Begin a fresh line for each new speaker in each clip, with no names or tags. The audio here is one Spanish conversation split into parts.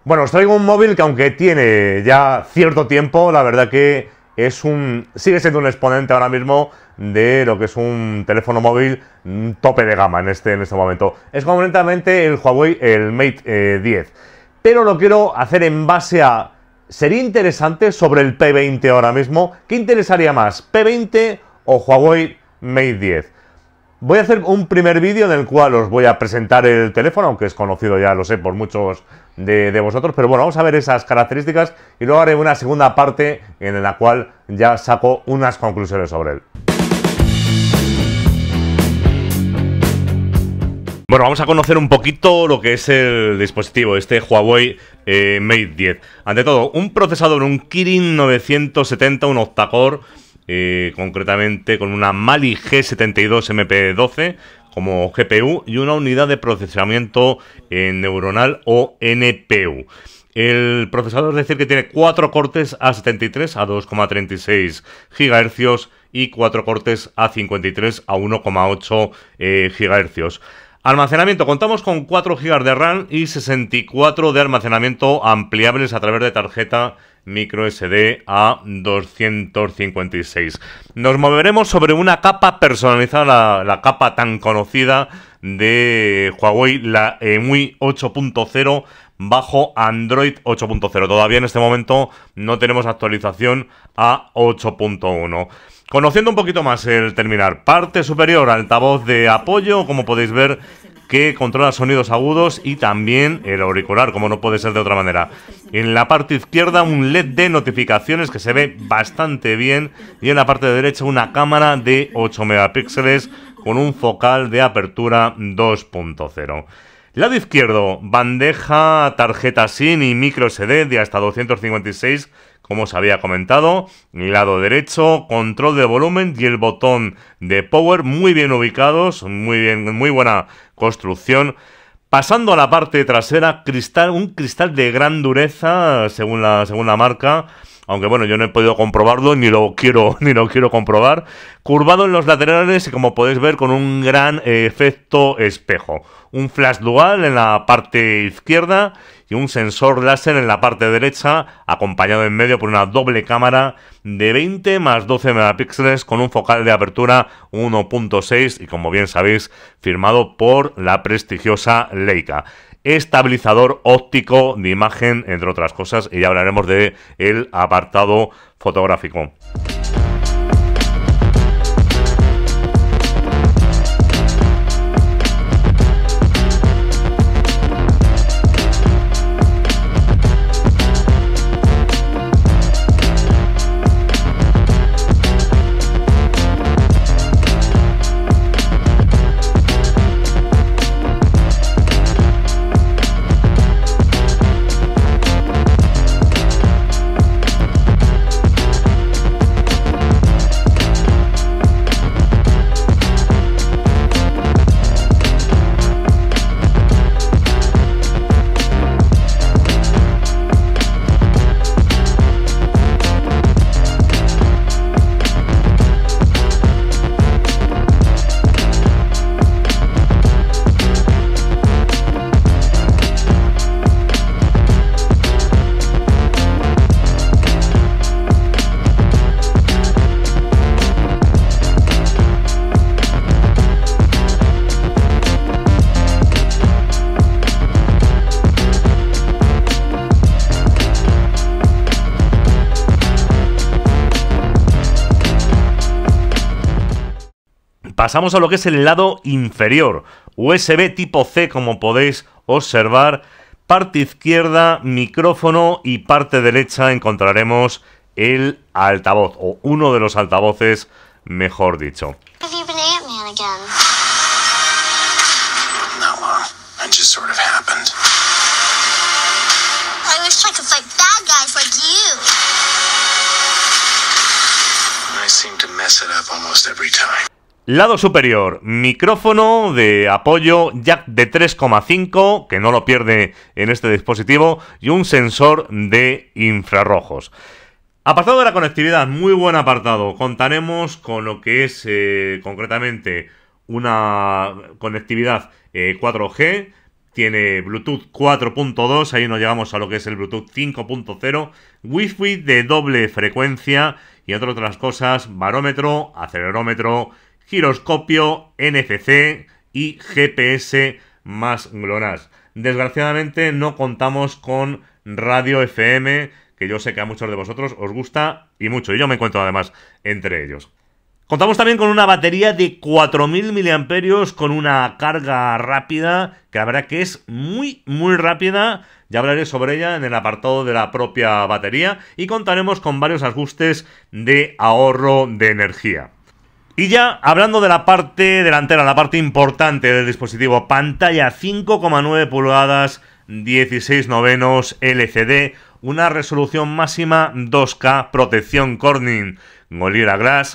Bueno, os traigo un móvil que aunque tiene ya cierto tiempo, la verdad que sigue siendo un exponente ahora mismo de lo que es un teléfono móvil tope de gama en este momento. Es concretamente el Huawei, el Mate 10. Pero lo quiero hacer en base a... ¿Sería interesante sobre el P20 ahora mismo? ¿Qué interesaría más, P20 o Huawei Mate 10? Voy a hacer un primer vídeo en el cual os voy a presentar el teléfono, aunque es conocido, ya lo sé, por muchos de vosotros, pero bueno, vamos a ver esas características y luego haré una segunda parte en la cual ya saco unas conclusiones sobre él. Bueno, vamos a conocer un poquito lo que es el dispositivo, este Huawei Mate 10. Ante todo, un procesador, un Kirin 970, un octa-core, concretamente con una Mali G72 MP12 como GPU y una unidad de procesamiento neuronal o NPU. El procesador, es decir, que tiene 4 cortes A73 a 2,36 GHz y 4 cortes A53 a 1,8 GHz. Almacenamiento, contamos con 4 GB de RAM y 64 de almacenamiento ampliables a través de tarjeta microSD a 256. Nos moveremos sobre una capa personalizada, la capa tan conocida de Huawei, la EMUI 8.0 bajo Android 8.0. Todavía en este momento no tenemos actualización a 8.1. Conociendo un poquito más el terminal, parte superior, altavoz de apoyo, como podéis ver, que controla sonidos agudos y también el auricular, como no puede ser de otra manera. En la parte izquierda un LED de notificaciones que se ve bastante bien y en la parte derecha una cámara de 8 megapíxeles con un focal de apertura 2.0. Lado izquierdo, bandeja, tarjeta SIM y micro SD de hasta 256, como os había comentado. Lado derecho, control de volumen y el botón de power muy bien ubicados, muy buena construcción. Pasando a la parte trasera, un cristal de gran dureza, según la marca. Aunque bueno, yo no he podido comprobarlo, ni lo quiero comprobar. Curvado en los laterales y como podéis ver con un gran efecto espejo. Un flash dual en la parte izquierda y un sensor láser en la parte derecha, acompañado en medio por una doble cámara de 20 más 12 megapíxeles con un focal de apertura 1.6 y como bien sabéis, firmado por la prestigiosa Leica. Estabilizador óptico de imagen, entre otras cosas, y ya hablaremos de el apartado fotográfico. Pasamos a lo que es el lado inferior, USB tipo C, como podéis observar. Parte izquierda, micrófono y parte derecha encontraremos el altavoz, o uno de los altavoces, mejor dicho. Lado superior, micrófono de apoyo, jack de 3,5, que no lo pierde en este dispositivo, y un sensor de infrarrojos. Apartado de la conectividad, muy buen apartado. Contaremos con lo que es concretamente una conectividad 4G, tiene Bluetooth 4.2, ahí no llegamos a lo que es el Bluetooth 5.0, Wi-Fi de doble frecuencia y entre otras cosas, barómetro, acelerómetro, giroscopio, NFC y GPS más GLONASS. Desgraciadamente no contamos con radio FM, que yo sé que a muchos de vosotros os gusta y mucho, y yo me encuentro además entre ellos. Contamos también con una batería de 4000 mAh con una carga rápida, que la verdad que es muy rápida. Ya hablaré sobre ella en el apartado de la propia batería y contaremos con varios ajustes de ahorro de energía. Y ya hablando de la parte delantera, la parte importante del dispositivo, pantalla 5,9 pulgadas, 16 novenos LCD, una resolución máxima 2K, protección Corning Gorilla Glass,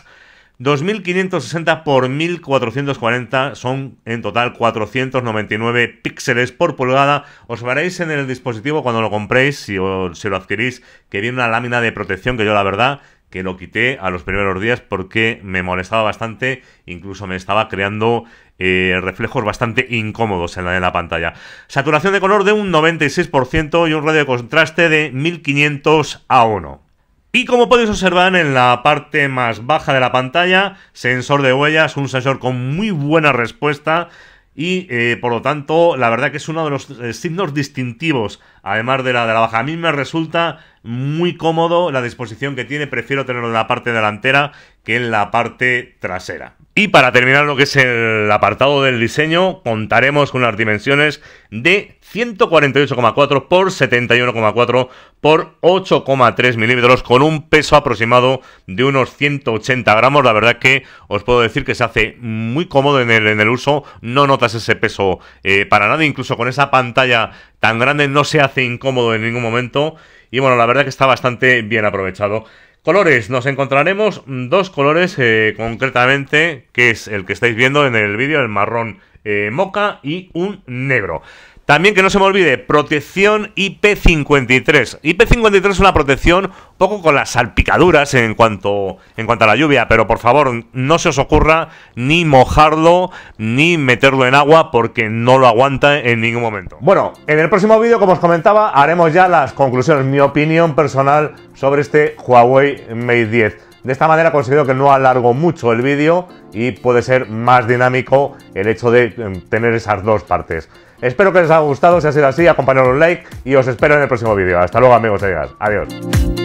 2560 x 1440, son en total 499 píxeles por pulgada. Os veréis en el dispositivo cuando lo compréis, si lo adquirís, que viene una lámina de protección que yo la verdad que lo quité a los primeros días porque me molestaba bastante, incluso me estaba creando reflejos bastante incómodos en la pantalla. Saturación de color de un 96% y un radio de contraste de 1500 a 1. Y como podéis observar en la parte más baja de la pantalla, sensor de huellas, un sensor con muy buena respuesta y por lo tanto la verdad que es uno de los signos distintivos, además de la baja. A mí me resulta muy cómodo la disposición que tiene, prefiero tenerlo en la parte delantera que en la parte trasera. Y para terminar lo que es el apartado del diseño, contaremos con unas dimensiones de 148,4 por 71,4 por 8,3 milímetros, con un peso aproximado de unos 180 gramos. La verdad que os puedo decir que se hace muy cómodo en el uso, no notas ese peso para nada, incluso con esa pantalla tan grande no se hace incómodo en ningún momento. Y bueno, la verdad que está bastante bien aprovechado. Colores, nos encontraremos dos colores concretamente, que es el que estáis viendo en el vídeo, el marrón moca y un negro. También que no se me olvide, protección IP53. IP53 es una protección un poco con las salpicaduras en cuanto a la lluvia, pero por favor no se os ocurra ni mojarlo ni meterlo en agua porque no lo aguanta en ningún momento. Bueno, en el próximo vídeo, como os comentaba, haremos ya las conclusiones, mi opinión personal sobre este Huawei Mate 10. De esta manera considero que no alargo mucho el vídeo y puede ser más dinámico el hecho de tener esas dos partes. Espero que les haya gustado, si ha sido así, acompañadnos un like y os espero en el próximo vídeo. Hasta luego amigos y amigas, adiós.